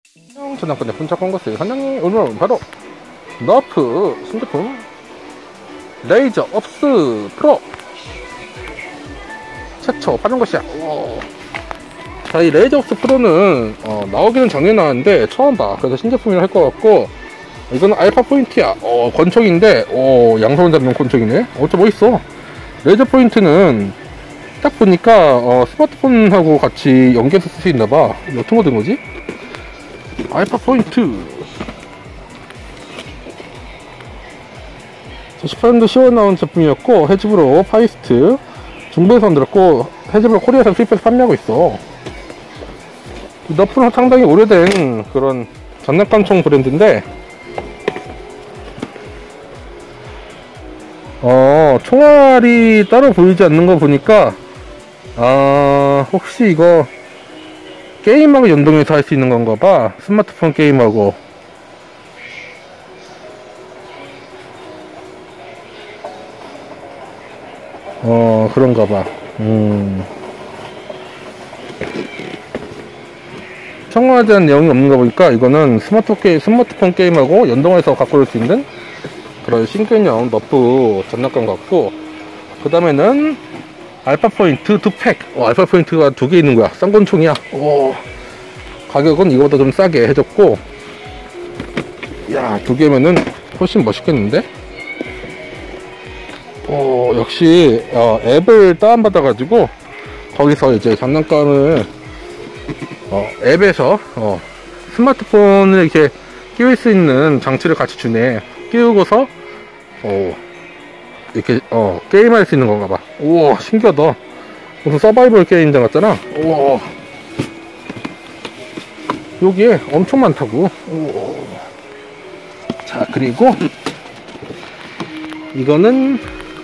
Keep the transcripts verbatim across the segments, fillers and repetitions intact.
전화권의 분석 광고스 사장님, 오늘은 바로 너프 신제품 레이저 업스 프로 최초 파는 것이야. 자, 이 레이저 업스 프로는 어, 나오기는 작년에 나왔는데 처음 봐. 그래서 신제품이라 할 것 같고, 이거는 알파 포인트야. 어, 권총인데 오, 양손 잡는 권총이네. 어째 멋있어. 레이저 포인트는 딱 보니까 어, 스마트폰하고 같이 연계해서 쓸 수 있나봐. 어떤 거 된 거지? 알파 포인트. 십팔 년도 시월 나온 제품이었고, 헤즈브로 파이스트 중국에서 만들었고, 헤즈브로 코리아에서 수입해서 판매하고 있어. 이 너프는 상당히 오래된 그런 장난감총 브랜드인데, 어, 총알이 따로 보이지 않는 거 보니까, 아, 혹시 이거 게임하고 연동해서 할 수 있는 건가 봐. 스마트폰 게임하고. 어, 그런가 봐. 음. 총알에 대한 내용이 없는 거 보니까 이거는 스마트 게임, 스마트폰 게임하고 연동해서 갖고 올 수 있는 그런 신개념 너프 장난감 같고, 그 다음에는 알파 포인트 두 팩. 어, 알파 포인트가 두 개 있는 거야. 쌍권총이야. 오. 가격은 이거보다 좀 싸게 해줬고, 야, 두 개면은 훨씬 멋있겠는데? 오, 역시 어, 앱을 다운받아가지고 거기서 이제 장난감을 어, 앱에서 어, 스마트폰을 이렇게 끼울 수 있는 장치를 같이 주네. 끼우고서 어, 이렇게 어, 게임할 수 있는 건가 봐. 우와, 신기하다. 무슨 서바이벌 게임장 같잖아. 우와, 여기에 엄청 많다고. 우와. 자, 그리고 이거는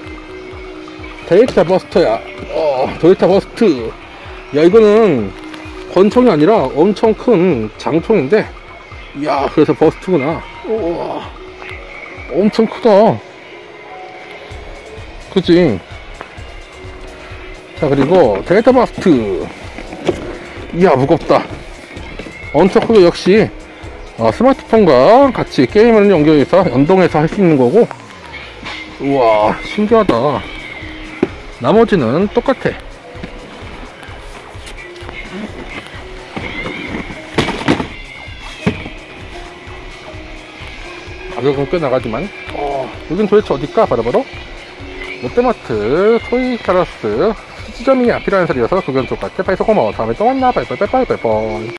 데이터 버스터야. 어, 데이터 버스트. 야, 이거는 권총이 아니라 엄청 큰 장총인데, 이야, 그래서 버스트구나. 우와, 엄청 크다. 그치? 자, 그리고 데이터 버스트. 이야, 무겁다. 엄청 크고, 역시 어, 스마트폰과 같이 게임을 연결해서 연동해서 할 수 있는 거고. 우와, 신기하다. 나머지는 똑같아. 가격은 꽤 나가지만, 어, 여긴 도대체 어딜까? 바로바로 롯데마트 토이카라스 수지점이 앞이라는 소리여서 구경 좀 갈게. 빠이소 고마워. 다음에 또 만나. 빠이빠이빠이빠이.